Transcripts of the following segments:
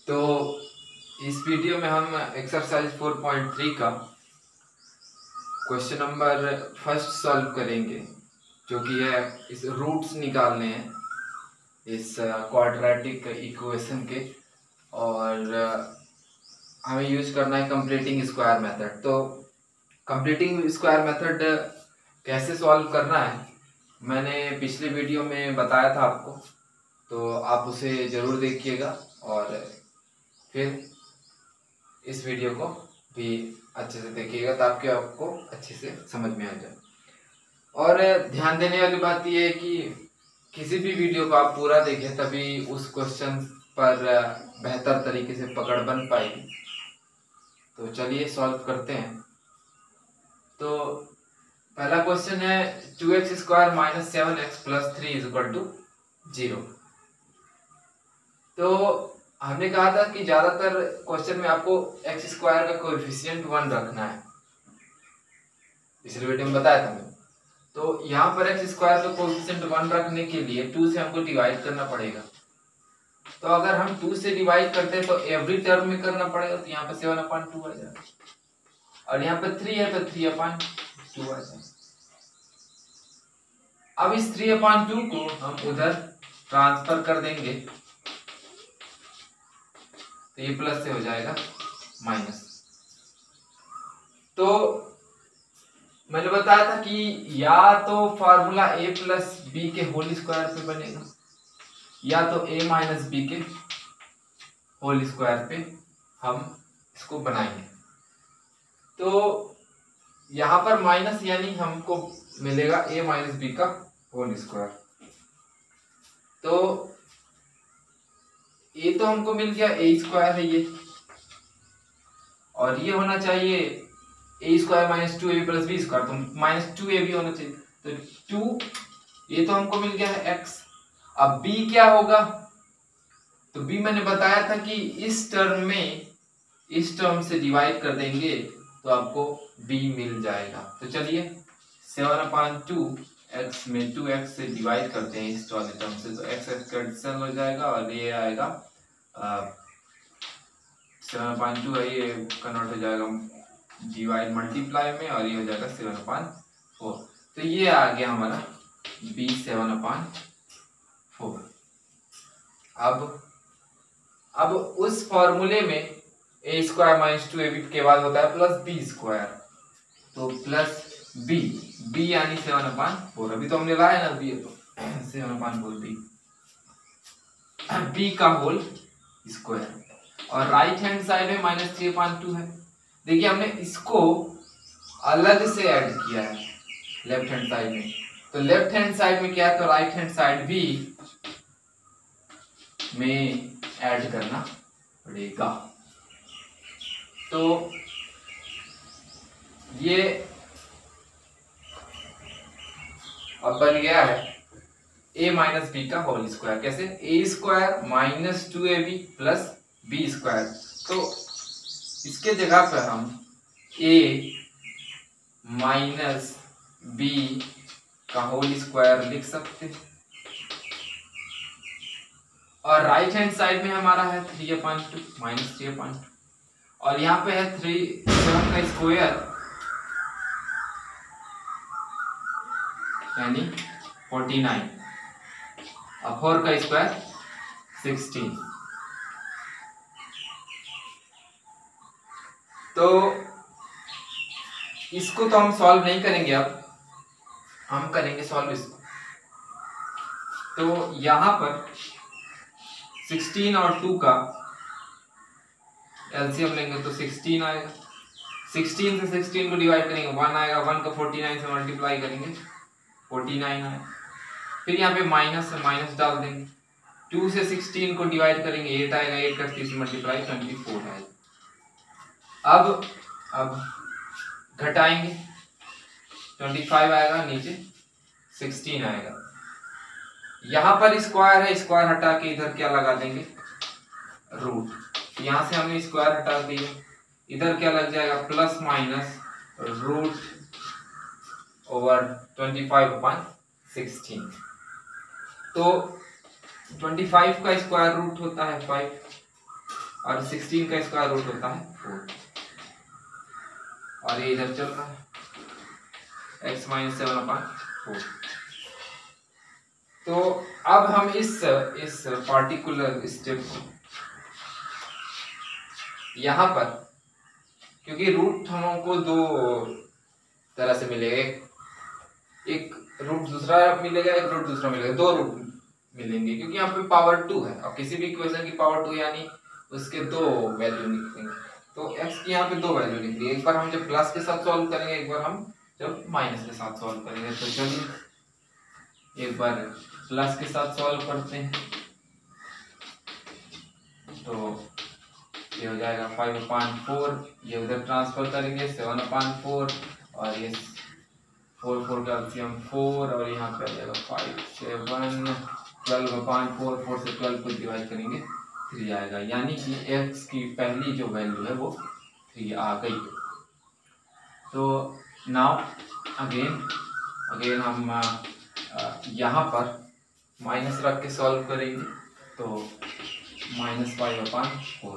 तो इस वीडियो में हम एक्सरसाइज 4.3 का क्वेश्चन नंबर फर्स्ट सॉल्व करेंगे, जो कि है इस रूट्स निकालने हैं इस क्वाड्रेटिक इक्वेशन के, और हमें यूज करना है कंप्लीटिंग स्क्वायर मेथड। तो कंप्लीटिंग स्क्वायर मेथड कैसे सॉल्व करना है मैंने पिछले वीडियो में बताया था आपको, तो आप उसे ज़रूर देखिएगा और फिर इस वीडियो को भी अच्छे से देखिएगा ताकि आपको अच्छे से समझ में आ जाए। और ध्यान देने वाली बात यह है कि किसी भी वीडियो को आप पूरा देखें, तभी उस क्वेश्चन पर बेहतर तरीके से पकड़ बन पाएगी। तो चलिए सॉल्व करते हैं। तो पहला क्वेश्चन है 2x square minus 7x plus 3 is equal to 0। तो हमने कहा था कि ज्यादातर क्वेश्चन में आपको एक्स स्क्वायर का कोएफिशिएंट 1 रखना है, पिछले वीडियो में बताया था मैं। तो यहाँ पर एक्स स्क्वायर का कोएफिशिएंट 1 रखने के लिए 2 से हमको डिवाइड करना पड़ेगा। तो अगर हम 2 से डिवाइड करते हैं तो एवरी टर्म में करना पड़ेगा, तो यहाँ पर 7/2 आ जाएगा, और यहाँ पर 3 है तो 3/2 आ जाएगा। अब इस 3/2 को हम उधर ट्रांसफर कर देंगे, तो ये प्लस से हो जाएगा माइनस। तो मैंने बताया था कि या तो फार्मूला a प्लस बी के होल स्क्वायर पे बनेगा, या तो a माइनस बी के होल स्क्वायर पे हम इसको बनाएंगे। तो यहाँ पर माइनस यानी हमको मिलेगा a माइनस बी का होल स्क्वायर। तो a तो हमको मिल गया, a स्क्वायर है ये, और ये होना चाहिए a square minus 2ab plus B square, तो माइनस 2ab होना चाहिए। तो 2 ये तो हमको मिल गया है x। अब b क्या होगा? तो b मैंने बताया था कि इस टर्म से डिवाइड कर देंगे तो आपको b मिल जाएगा। तो चलिए 7/2 x में 2x से डिवाइड करते हैं इस वाले टर्म से, तो x कैंसिल हो जाएगा और ये आएगा 7/2 है, ये कन्वर्ट हो जाएगा डिवाइड मल्टीप्लाई में, और ये हो जाएगा 7/4। तो ये आ गया हमारा b 7/4। अब उस फॉर्मूले में a स्क्वायर माइनस 2ab के बाद होता है प्लस b स्क्वायर, तो प्लस b यानी 7/4। अभी तो हमने लाया ना b, तो 7/4 b का होल स्क्वायर, और राइट हैंड साइड में माइनस 3/2 है। देखिए हमने इसको अलग से ऐड किया है लेफ्ट हैंड साइड में, तो लेफ्ट हैंड साइड में क्या है, तो राइट हैंड साइड भी में ऐड करना पड़ेगा। तो ये अब बन गया है a माइनस बी का होल स्क्वायर। कैसे? a square minus 2ab plus B square. तो इसके जगह पर हम a माइनस बी का होल स्क्वायर लिख सकते हैं, और राइट हैंड साइड में हमारा है 3/2 माइनस 3/2, और यहाँ पे है 7 का स्क्वायर यानी 49, और 4 का स्क्वायर 16। तो इसको तो हम सॉल्व नहीं करेंगे, अब हम करेंगे सॉल्व इसको। तो यहां पर 16 और 2 का एलसीएम लेंगे तो 16 आएगा। 16 से 16 को डिवाइड करेंगे 1 आएगा, 1 को 49 से मल्टीप्लाई करेंगे 49 आएगा। फिर यहाँ पे माइनस से माइनस डाल देंगे, 2 से 16 को डिवाइड करेंगे 8 आएगा, 8 का 30 से मल्टीप्लाई 24 आएगा। अब घटाएंगे 25 आएगा, नीचे 16 आएगा। यहाँ पर स्क्वायर है, स्क्वायर हटा के इधर क्या लगा देंगे, रूट। यहाँ से हमने स्क्वायर हटा दिया, इधर क्या लग जाएगा, प्लस माइनस रूट ओवर 25/16। तो 25 का स्क्वायर रूट होता है 5, और 16 का स्क्वायर रूट होता है 4, और ये इधर चल रहा है x माइनस 7/4। तो अब हम इस पार्टिकुलर स्टेप को यहाँ पर, क्योंकि रूट हमको दो तरह से मिलेगा, एक रूट दूसरा मिलेगा, एक रूट दूसरा मिलेगा, दो रूट मिलेंगे, क्योंकि यहाँ पे पावर 2 है और किसी भी इक्वेशन की पावर 2 यानी उसके दो वैल्यू निकलेंगे। तो x की यहाँ पे दो वैल्यू निकली, एक बार हम जब प्लस के साथ सॉल्व करेंगे, एक बार हम जब माइनस के साथ सॉल्व करेंगे। तो चलिए एक बार प्लस के साथ सॉल्व करते हैं। तो ये हो जाएगा 5/4, ये उधर ट्रांसफर करेंगे 7/4, और ये 4 का एलसीएम 4, और यहाँ पे आ जाएगा 5 7 12/4, 4 से 12 को डिवाइड करेंगे 3 आएगा, यानी कि x की पहली जो वैल्यू है वो 3 आ गई। तो नाउ अगेन हम यहाँ पर माइनस रख के सॉल्व करेंगे। तो -5/4,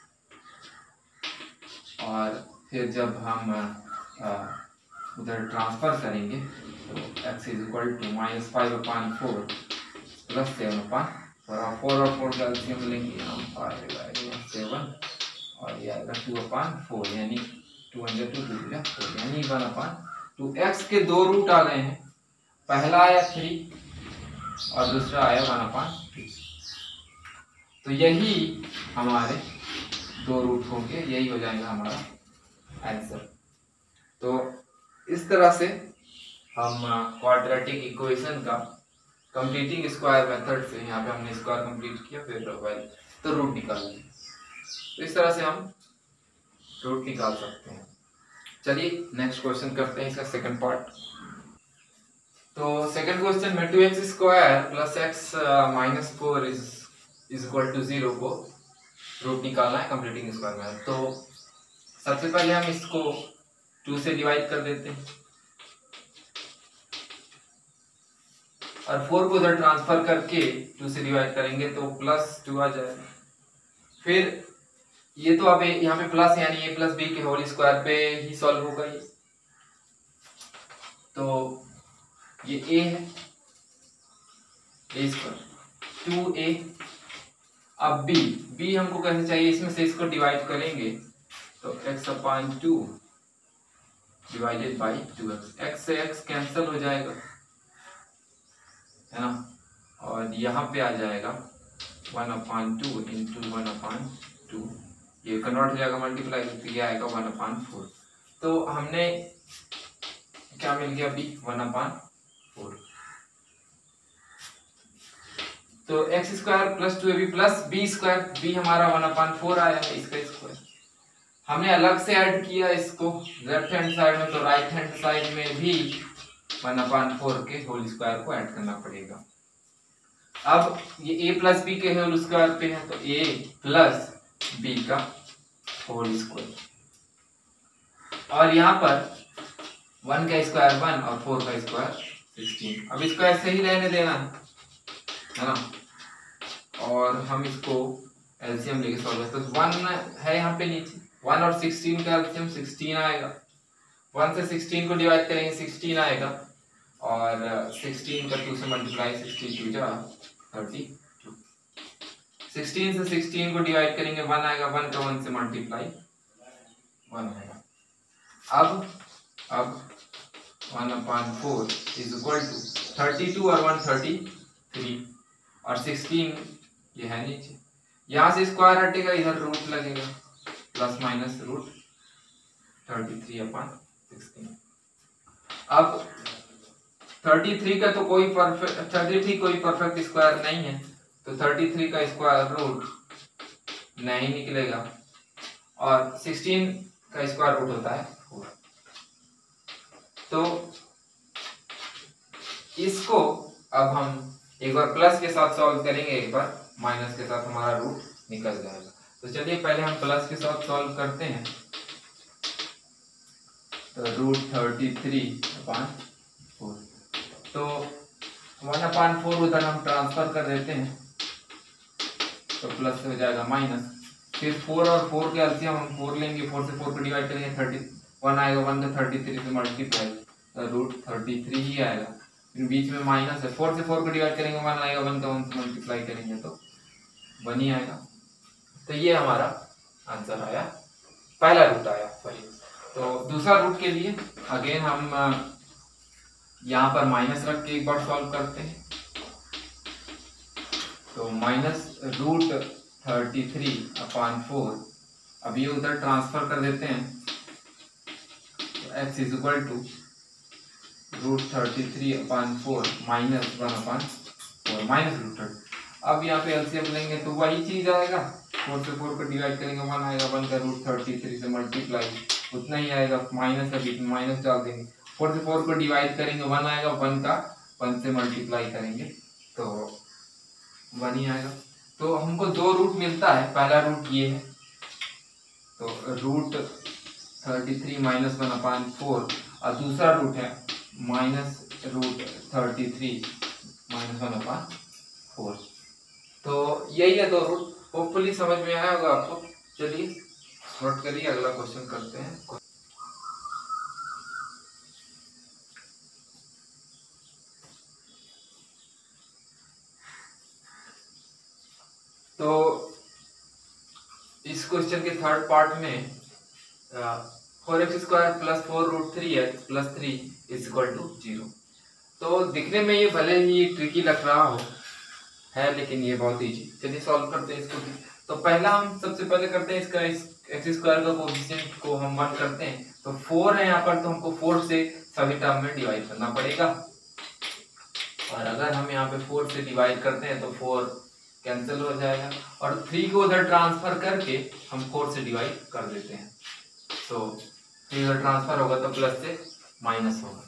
और फिर जब हम उधर ट्रांसफर करेंगे तो x is equal to -5/4 plus 7/4, और 4 और 4 का एलसीएम लेंगे हम, 7 और ये आएगा 2/4, यानी 2 × 2 = 4, यानी 1/2। x के दो रूट आ गए हैं, पहला आया 3 और दूसरा आया 1/2। तो यही हमारे दो रूट होंगे, यही हो जाएगा हमारा आंसर। तो इस तरह से हम क्वाड्रेटिक इक्वेशन का कंप्लीटिंग स्क्वायर मेथड से, यहाँ पे हमने स्क्वायर कंप्लीट किया, फिर तो रूट निकाल लिया। तो इस तरह से हम रूट निकाल सकते हैं। चलिए नेक्स्ट क्वेश्चन करते हैं, इसका सेकंड पार्ट। तो सेकंड क्वेश्चन में 2x² + x - 4 is equal to 0 को रूट निकालना है कंप्लीटिंग स्क्वायर में। तो सबसे पहले हम इसको 2 से डिवाइड कर देते हैं, और 4 को उधर ट्रांसफर करके 2 से डिवाइड करेंगे तो +2 आ जाएगा। फिर ये तो अब यहाँ पे प्लस, यानी a + b के होल स्क्वायर पे ही सॉल्व होगा ये। तो ये a है, a², 2a। अब b हमको कैसे चाहिए, इसमें से इसको डिवाइड करेंगे तो x/2 divided by 2x, x से x कैंसिल हो जाएगा, है ना, और यहाँ पे आ जाएगा 1/2 × 1/2, ये कन्वर्ट हो जाएगा मल्टीप्लाई, तो ये आएगा 1/4। तो हमने क्या मिल गया, b 1/4। तो x² + 2ab + b², b हमारा 1/4 आया है, इसका स्क्वायर हमने अलग से ऐड किया इसको लेफ्ट हैंड साइड में, तो राइट हैंड साइड में भी 1/4 के होल स्क्वायर को ऐड करना पड़ेगा। अब ये a + b के होल स्क्वायर पे है, तो a + b का होल स्क्वायर, और यहाँ पर 1 का स्क्वायर 1 और 4 का स्क्वायर 16। अब इसको ऐसे ही रहने देना है ना, और हम इसको एलसीएम लेके सॉल्व करते हैं। तो 1 है यहाँ पे नीचे, 1 और 16 का एलसीएम 16 आएगा, 1 से 16 को डिवाइड करेंगे 16 आएगा, और 16 का 2 से मल्टीप्लाई, 16 × 2 = 32। 16 से 16 को डिवाइड करेंगे 1 आएगा, 1 का 1 से मल्टीप्लाई 1 आएगा। अब 1/4 इज इक्वल टू 32 और 133, और 16 ये है नीचे, यहाँ से स्क्वायर हटेगा, इधर रूट लगेगा, ±√33/16। अब 33 का तो कोई परफेक्ट स्क्वायर नहीं है, तो 33 का स्क्वायर रूट नहीं निकलेगा, और 16 का स्क्वायर रूट होता है 4। तो इसको अब हम एक बार प्लस के साथ सॉल्व करेंगे, एक बार माइनस के साथ, हमारा रूट निकल जाएगा। तो चलिए पहले हम प्लस के साथ सॉल्व करते हैं। तो √33/4, तो 1/4 उधर हम ट्रांसफर कर देते हैं, तो प्लस हो जाएगा माइनस, फिर 4 और 4 के एलसीएम हम 4 लेंगे, 4 से 4 को डिवाइड करेंगे 31 आएगा, 1 का 33 से मल्टीप्लाई रूट 33 ही आएगा। फिर बीच में माइनस है, 4 से 4 को डिवाइड करेंगे 1 आएगा, 1 का 1 से मल्टीप्लाई करेंगे तो 1 ही आएगा। तो ये हमारा आंसर आया, पहला रूट आया सही। तो दूसरा रूट के लिए अगेन हम यहाँ पर माइनस रख के एक बार सॉल्व करते हैं। तो माइनस रूट 33/4, अब ये उधर ट्रांसफर कर देते हैं, तो x is equal to root 33/4 minus 1/4 minus root 30। अब यहाँ पे एलसीएम लेंगे तो वही चीज आएगा, 4 से 4 को डिवाइड करेंगे 1 आएगा, 1 का रूट 33 से मल्टीप्लाई उतना ही आएगा, माइनस है बीच में माइनस डाल देंगे, 4 से 4 को डिवाइड करेंगे 1 आएगा, 1 का 1 से मल्टीप्लाई करेंगे तो 1 ही आएगा। तो हमको दो रूट मिलता है, पहला रूट ये है तो रूट 33 माइनस 1/4 और दूसरा रूट है माइनस रूट 33 माइनस 1/4। तो यही है दो रूट, होपफुली समझ में आया होगा आपको। चलिए नोट करिए, अगला क्वेश्चन करते हैं। तो इस क्वेश्चन के थर्ड पार्ट में 4x² plus 4 root 3x plus 3 is equal to 0। तो दिखने में ये भले ही ट्रिकी लग रहा हो है, लेकिन ये बहुत इजी। चलिए सॉल्व करते हैं इसको। तो पहला हम सबसे पहले करते हैं इसका x² का कोएफिशिएंट को हम 1 करते हैं, तो 4 है यहाँ पर, तो हमको 4 से सभी टर्म में डिवाइड करना पड़ेगा। और अगर हम यहाँ पे 4 से डिवाइड करते हैं तो 4 कैंसिल हो जाएगा, और 3 को उधर ट्रांसफर करके हम 4 से डिवाइड कर देते हैं, तो 3 उधर ट्रांसफर होगा तो प्लस से माइनस होगा।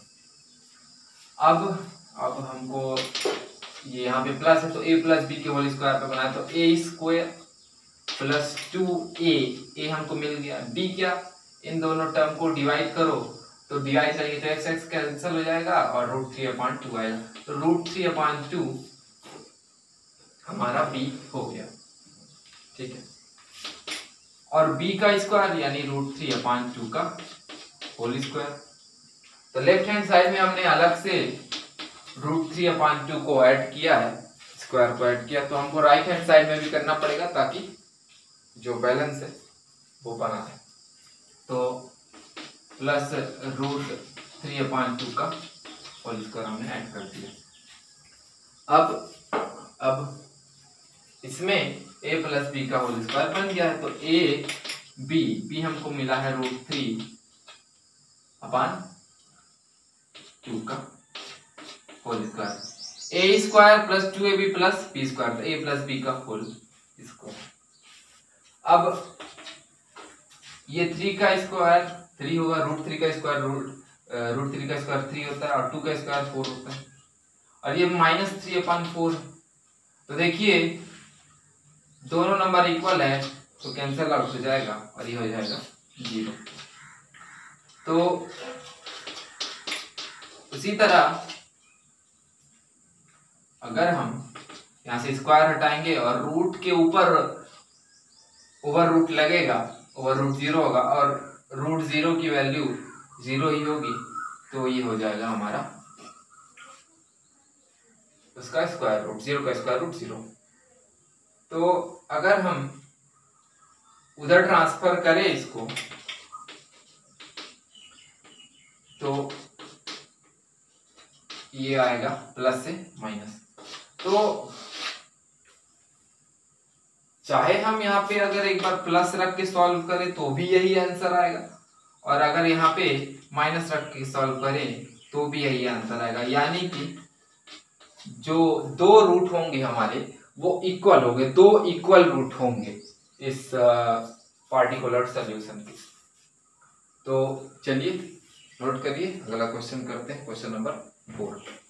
अब हमको ये यहाँ पे प्लस है तो a प्लस बी के होल स्क्वायर पे बनाया, तो a स्क्वायर प्लस 2a हमको मिल गया। b क्या, इन दोनों टर्म को डिवाइड करो, तो डिवाइड करेंगे तो x कैंसिल हो जाएगा और रूट 3/2 आएगा, तो रूट 3/2 हमारा b हो गया। ठीक है, और b का स्क्वायर यानी रूट 3/2 का होल स्क्वायर। तो लेफ्ट हैंड साइड में हमने अलग से रूट 3/2 को ऐड किया है, स्क्वायर को ऐड किया, तो हमको राइट हैंड साइड में भी करना पड़ेगा ताकि जो बैलेंस है वो बना है। तो प्लस रूट 3/2 का होल स्क्वायर हमने ऐड कर दिया। अब इसमें a प्लस बी का होल स्क्वायर बन गया है, तो b हमको मिला है रूट 3/2 का whole square, a square plus 2ab plus b square, तो a प्लस b का होल स्क्वायर। अब ये 3 का स्क्वायर 3 होगा, रूट 3 का स्क्वायर रूट 3 का स्क्वायर 3 होता है, और 2 का स्क्वायर 4 होता है, और ये माइनस 3/4। तो देखिए दोनों नंबर इक्वल है तो कैंसिल आउट हो जाएगा और ये हो जाएगा 0। तो उसी तरह अगर हम यहाँ से स्क्वायर हटाएंगे और रूट के ऊपर ओवर रूट लगेगा, ओवर रूट 0 होगा, और रूट 0 की वैल्यू 0 ही होगी, तो ये हो जाएगा हमारा उसका स्क्वायर रूट 0 का स्क्वायर रूट 0। तो अगर हम उधर ट्रांसफर करें इसको, तो ये आएगा प्लस से माइनस। तो चाहे हम यहाँ पे अगर एक बार प्लस रख के सॉल्व करें तो भी यही आंसर आएगा, और अगर यहाँ पे माइनस रख के सॉल्व करें तो भी यही आंसर आएगा। यानी कि जो दो रूट होंगे हमारे वो इक्वल होंगे, दो इक्वल रूट होंगे इस पार्टिकुलर सॉल्यूशन के। तो चलिए नोट करिए, अगला क्वेश्चन करते हैं, क्वेश्चन नंबर 4।